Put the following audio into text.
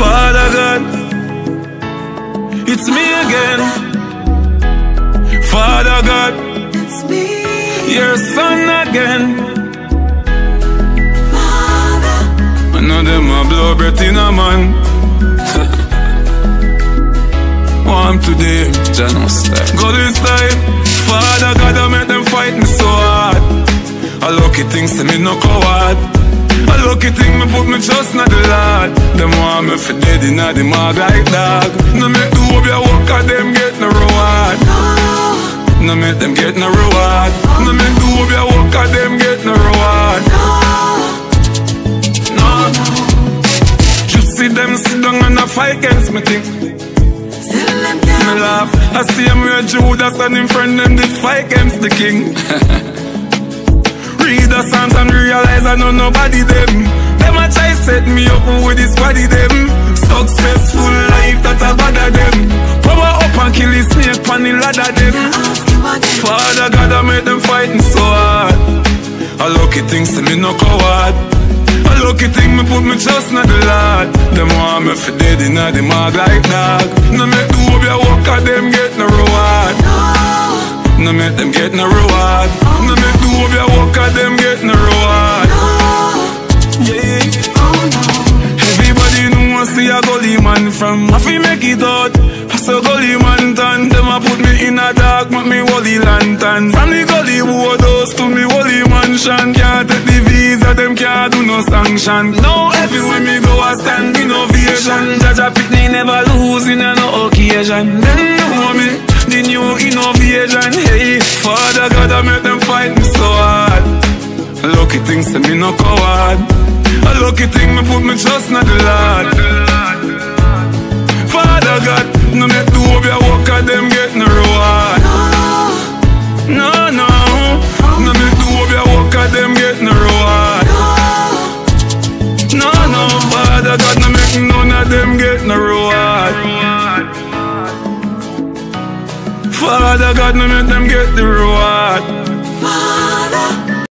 Father God, it's me again. Father God, it's me, your son again. Father. I know them a blow breath in a man. Warm today, Janos style. Go this time. Father God, I make them fight me so hard. A lucky thing say me no coward. A lucky thing me put me trust in the Lord. Them want me for dead inna the mag like dog. No make the hope ya walk at them get no reward. No make them get no reward. No make the hope ya walk at them get no reward. No. Just see them sit down and a fight against me thing. Me laugh, I see him where Judas and him friend them did fight against the king. Read the Psalms and realize I know nobody them. Them a try set me up with this body them. Successful life that a bother them. Power up and kill the snake on the ladder them. Father God, I make them fighting so hard. A lucky thing say me no coward. A lucky thing me put me trust in the Lord. Them want me for dead inna the mag like dog. No make the hope ya walk at them get no reward. No make them get no reward. No make the hope ya walk at them get no reward. Yeah. Everybody know I see a gully man from I fi make it out. I saw gully man turn. Them a put me in a dark, make me holy lantern. From the gully house to me holy mansion. Can't take the visa, them can't do no sanction. Now everywhere me go I stand innovation. Jaja Pitney never lose in no occasion. Them know me, the new innovation. Hey, Father God, I make them fight me so hard. Lucky thing say me no coward. A lucky thing me put me trust in the Lord. Father God, no make the hope ya walk at them get no reward. No, no. No make the hope ya walk at them get no reward. No, no. Father God, no make none of them get no reward. Father God, no make them get the reward.